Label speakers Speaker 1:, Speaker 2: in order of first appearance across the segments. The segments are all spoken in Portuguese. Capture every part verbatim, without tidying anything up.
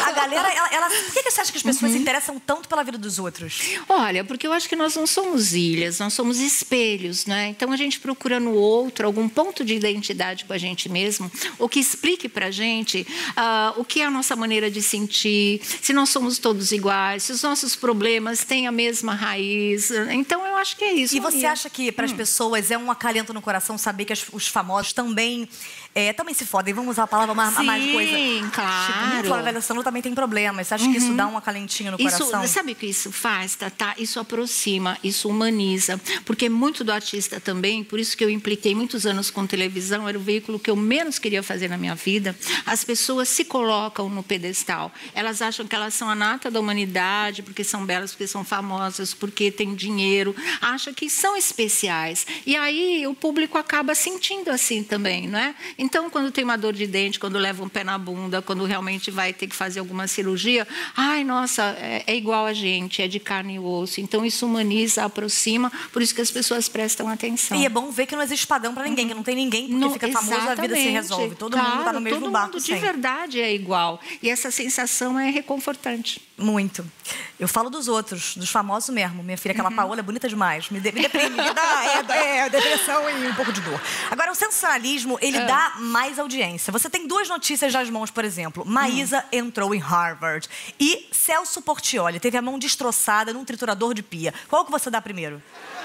Speaker 1: A galera, ela, ela... Por que você acha que as pessoas uhum. se interessam tanto pela vida dos outros?
Speaker 2: Olha, porque eu acho que nós não somos ilhas, nós somos espelhos, né? Então a gente procura no outro algum ponto de identidade com a gente mesmo, ou que explique pra gente uh, o que é a nossa maneira de sentir, se nós somos todos iguais, se os nossos problemas têm a mesma raiz. Então eu acho que é isso.
Speaker 1: E você acha que para as hum. pessoas é um acalento no coração saber que as, os famosos também, é, também se fodem? Vamos usar a palavra mais,
Speaker 2: Sim,
Speaker 1: mais coisa.
Speaker 2: Sim, claro.
Speaker 1: Tipo, Flávia Alessandro também tem problemas. Você acha uhum. que isso dá um acalentinho no
Speaker 2: isso,
Speaker 1: coração?
Speaker 2: Sabe o que isso faz, Tatá? Isso aproxima, isso humaniza. Porque muito do artista também, por isso que eu impliquei muitos anos com televisão, era o veículo que eu menos queria fazer na minha vida. As pessoas se colocam no pedestal. Elas acham que elas são a nata da humanidade, porque são belas, porque são famosas, porque têm dinheiro. Acham que são especiais. E aí o público acaba sentindo assim também, não é? Então, quando tem uma dor de dente, quando leva um pé na bunda, quando realmente vai ter que fazer alguma cirurgia, ai, nossa, é, é igual a gente, é de carne e osso. Então, isso humaniza, aproxima, por isso que as pessoas prestam atenção.
Speaker 1: E é bom ver que não existe padrão para ninguém, que não tem ninguém porque não, fica famoso, a vida se resolve. Todo claro, mundo está no mesmo
Speaker 2: todo
Speaker 1: barco
Speaker 2: mundo de
Speaker 1: sempre.
Speaker 2: verdade é igual. E essa sensação é reconfortante.
Speaker 1: Muito. Eu falo dos outros, dos famosos mesmo. Minha filha, aquela uhum. Paola, é bonita demais. Me, de, me deprime, me dá é, é, depressão e um pouco de dor. Agora, o sensacionalismo, ele é. dá mais audiência. Você tem duas notícias nas mãos, por exemplo. Maísa hum. entrou em Harvard. E Celso Portiolli teve a mão destroçada num triturador de pia. Qual que você dá primeiro?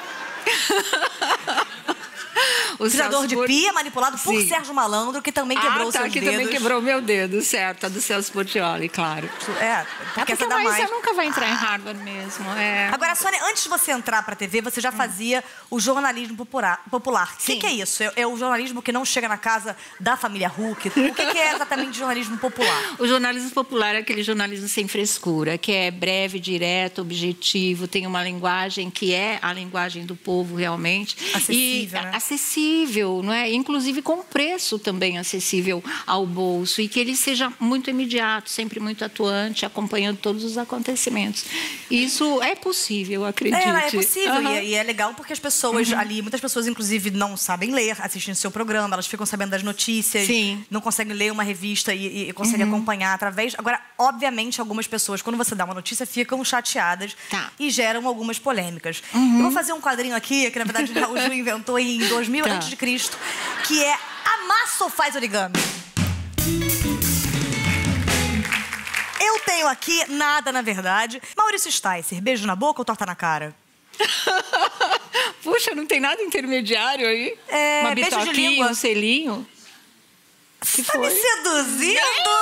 Speaker 1: O triturador de pia manipulado por Sim. Sérgio Malandro, que também quebrou
Speaker 2: ah,
Speaker 1: os
Speaker 2: tá,
Speaker 1: seus
Speaker 2: que
Speaker 1: dedos.
Speaker 2: também quebrou o meu dedo, certo. A do Celso Portiolli, claro.
Speaker 1: É, porque, é porque a Maísa
Speaker 2: nunca vai entrar ah. em Harvard mesmo. É.
Speaker 1: Agora, Sônia, antes de você entrar pra T V, você já fazia hum. o jornalismo popular. popular. O que, que é isso? É, é o jornalismo que não chega na casa da família Huck? O que, que é exatamente jornalismo popular?
Speaker 2: O jornalismo popular é aquele jornalismo sem frescura, que é breve, direto, objetivo, tem uma linguagem que é a linguagem do povo realmente.
Speaker 1: Acessível,
Speaker 2: e,
Speaker 1: né?
Speaker 2: Acessível, não é? Inclusive com preço também acessível ao bolso e que ele seja muito imediato, sempre muito atuante, acompanhando todos os acontecimentos. Isso é possível, acredite.
Speaker 1: É, é possível
Speaker 2: uhum.
Speaker 1: e, e é legal porque as pessoas
Speaker 2: uhum.
Speaker 1: ali, muitas pessoas inclusive não sabem ler, assistindo seu programa, elas ficam sabendo das notícias,
Speaker 2: Sim.
Speaker 1: não conseguem ler uma revista e, e, e conseguem uhum. acompanhar através... Agora, obviamente, algumas pessoas, quando você dá uma notícia, ficam chateadas tá. e geram algumas polêmicas. Uhum. Eu vou fazer um quadrinho aqui, que na verdade o Raul Gil inventou em dois mil tá. antes de Cristo, que é Amassa ou Faz Origami? Eu tenho aqui nada, na verdade. Maurício Sticer, beijo na boca ou torta na cara?
Speaker 2: Puxa, não tem nada intermediário aí?
Speaker 1: É,
Speaker 2: uma
Speaker 1: beijo de
Speaker 2: bitoquinha,
Speaker 1: língua.
Speaker 2: um selinho?
Speaker 1: Que tá foi? Me seduzindo?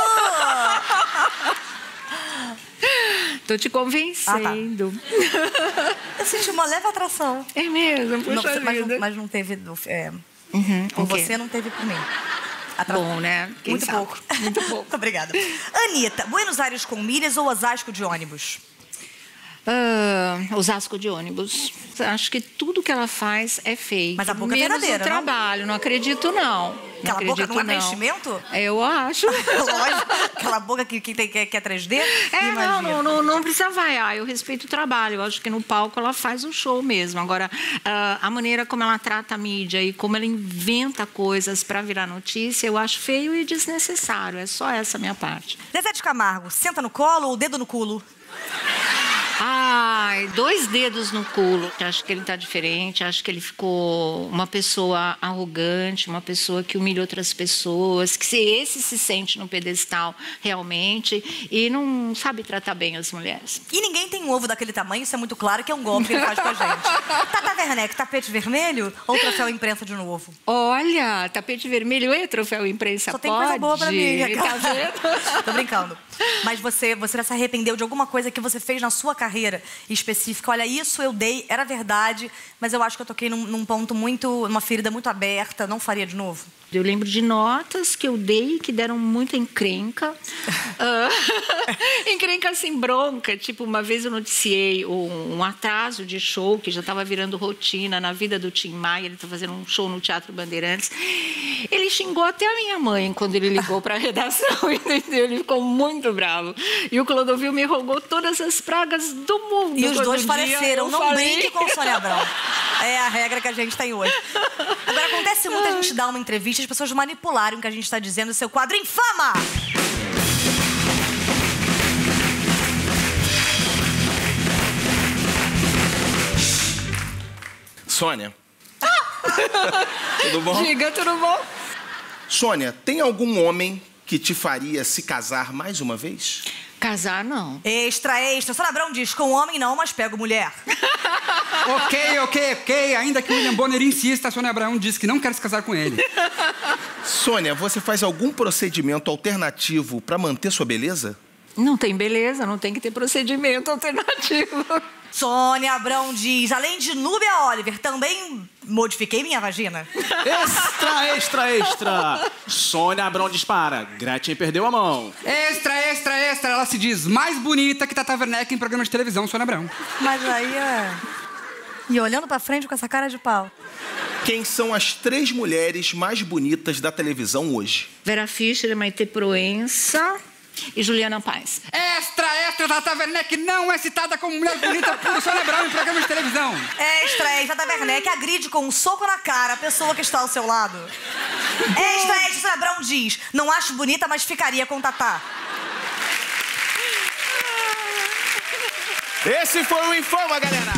Speaker 2: Tô te convencendo.
Speaker 1: Ah, tá. Eu senti uma leve atração.
Speaker 2: É mesmo, puxa
Speaker 1: não,
Speaker 2: vida.
Speaker 1: Mas não, mas não teve... É,
Speaker 2: uhum,
Speaker 1: com
Speaker 2: okay.
Speaker 1: você não teve por mim.
Speaker 2: Atração. Bom, né? Quem
Speaker 1: Muito
Speaker 2: sabe?
Speaker 1: pouco.
Speaker 2: Muito pouco.
Speaker 1: Obrigada. Anitta, Buenos Aires com milhas ou Osasco de ônibus?
Speaker 2: Uh, Osasco de ônibus. Acho que tudo que ela faz é fake.
Speaker 1: Mas a boca é
Speaker 2: menos
Speaker 1: verdadeira,
Speaker 2: o trabalho. Não, não acredito, não. Não
Speaker 1: Aquela
Speaker 2: acredito,
Speaker 1: boca não é
Speaker 2: não.
Speaker 1: preenchimento?
Speaker 2: Eu acho.
Speaker 1: Lógico. Aquela boca que, que, tem, que, é, que é três D?
Speaker 2: É, não, não, não, não precisa vaiar. Eu respeito o trabalho. Eu acho que no palco ela faz um show mesmo. Agora, uh, a maneira como ela trata a mídia e como ela inventa coisas para virar notícia, eu acho feio e desnecessário. É só essa a minha parte.
Speaker 1: Zezé de Camargo, senta no colo ou dedo no culo?
Speaker 2: Ai, dois dedos no culo. Acho que ele tá diferente, acho que ele ficou uma pessoa arrogante, uma pessoa que humilha outras pessoas, que se esse se sente no pedestal realmente e não sabe tratar bem as mulheres.
Speaker 1: E ninguém tem um ovo daquele tamanho, isso é muito claro que é um golpe que ele faz com a gente. Tata Werneck, tapete vermelho ou troféu imprensa de novo?
Speaker 2: Olha, tapete vermelho e troféu imprensa.
Speaker 1: Só tem
Speaker 2: pode.
Speaker 1: coisa boa pra mim.
Speaker 2: Tá vendo?
Speaker 1: Tô brincando. Mas você, você se arrependeu de alguma coisa que você fez na sua carreira específica? Olha, isso eu dei, era verdade, mas eu acho que eu toquei num, num ponto muito, numa ferida muito aberta, não faria de novo?
Speaker 2: Eu lembro de notas que eu dei que deram muita encrenca. uh, encrenca assim, bronca. Tipo, uma vez eu noticiei um, um atraso de show que já estava virando rotina na vida do Tim Maia. Ele está fazendo um show no Teatro Bandeirantes. Ele xingou até a minha mãe quando ele ligou para a redação, entendeu? Ele ficou muito bravo. E o Clodovil me rogou todas as pragas do mundo.
Speaker 1: E os dois faleceram. Não
Speaker 2: falei.
Speaker 1: Brinque com Sônia Abrão. É a regra que a gente tem hoje. Agora, acontece muito a gente dar uma entrevista, as pessoas manipularem o que a gente está dizendo, seu quadro Infama!
Speaker 3: Sônia. Tudo bom?
Speaker 2: Diga, tudo bom?
Speaker 3: Sônia, tem algum homem que te faria se casar mais uma vez?
Speaker 2: Casar, não.
Speaker 1: Extra, extra. Sônia Abrão diz, com homem não, mas pego mulher.
Speaker 4: Ok, ok, ok. Ainda que o William Bonner insista, a Sônia Abrão disse que não quer se casar com ele.
Speaker 3: Sônia, você faz algum procedimento alternativo pra manter sua beleza?
Speaker 2: Não tem beleza, não tem que ter procedimento alternativo.
Speaker 1: Sônia Abrão diz, além de Núbia Oliver, também modifiquei minha vagina.
Speaker 5: Extra, extra, extra. Sônia Abrão dispara. Gretchen perdeu a mão.
Speaker 4: Extra, extra, extra. Ela se diz mais bonita que Tata Werneck em programa de televisão, Sônia Abrão.
Speaker 1: Mas aí é... E olhando pra frente com essa cara de pau.
Speaker 3: Quem são as três mulheres mais bonitas da televisão hoje?
Speaker 2: Vera Fischer, Maitê Proença e Juliana Paz.
Speaker 4: Extra, extra. Tata Werneck não é citada como mulher bonita por Sônia Abrão em programa de televisão.
Speaker 1: Extra, extra, Tata Werneck agride com um soco na cara a pessoa que está ao seu lado. Extra, extra, Sônia Abrão diz, não acho bonita, mas ficaria com Tatá.
Speaker 3: Esse foi o Infama, galera!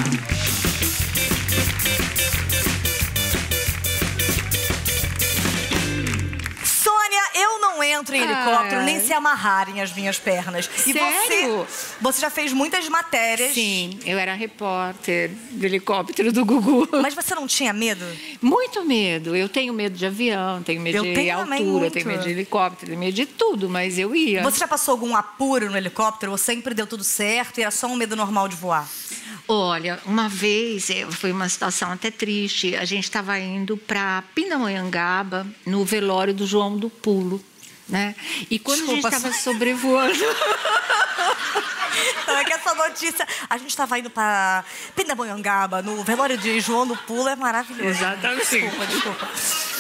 Speaker 1: Sônia, eu não entro em helicóptero,
Speaker 2: Ai.
Speaker 1: nem se amarrarem as minhas pernas. E
Speaker 2: Sério?
Speaker 1: você, você já fez muitas matérias.
Speaker 2: Sim, eu era repórter do helicóptero do Gugu.
Speaker 1: Mas você não tinha medo?
Speaker 2: Muito medo. Eu tenho medo de avião, tenho medo
Speaker 1: Eu
Speaker 2: de
Speaker 1: tenho também
Speaker 2: altura,
Speaker 1: muito.
Speaker 2: tenho medo de helicóptero, tenho medo de tudo, mas eu ia.
Speaker 1: Você já passou algum apuro no helicóptero? Ou sempre deu tudo certo e era só um medo normal de voar?
Speaker 2: Olha, uma vez, eh, foi uma situação até triste, a gente estava indo para Pindamonhangaba, no velório do João do Pulo, né? E quando
Speaker 1: Desculpa,
Speaker 2: a gente estava
Speaker 1: só-
Speaker 2: sobrevoando...
Speaker 1: Então é que essa notícia... A gente estava indo para Pindamonhangaba, no velório de João do Pulo, é maravilhoso.
Speaker 2: Exatamente.
Speaker 1: Desculpa, desculpa.